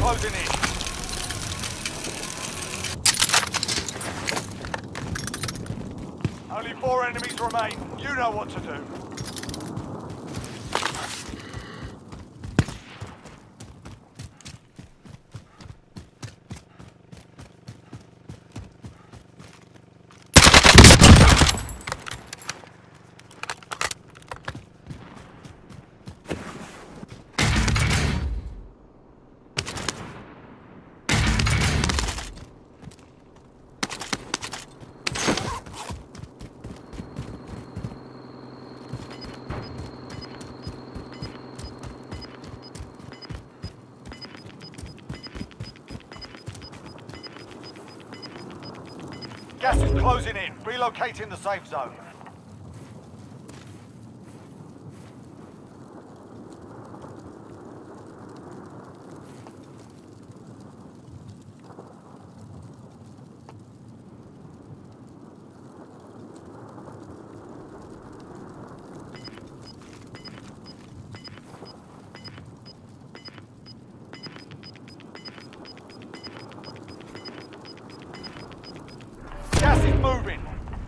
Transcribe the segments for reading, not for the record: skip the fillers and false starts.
closing in. Only 4 enemies remain. You know what to do. Gas is closing in. Relocating the safe zone. Gas is moving.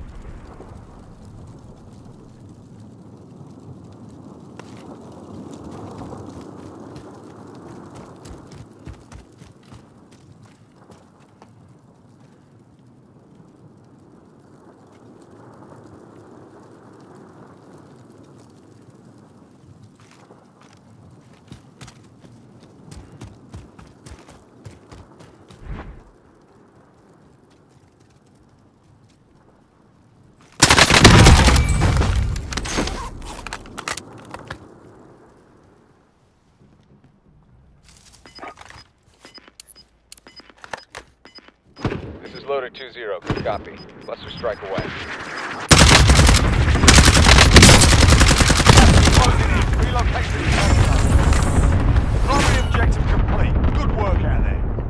This is Loader 2-0. Good copy. Cluster strike away. Closing in. Relocating the safe zone. Primary objective complete. Good work out there.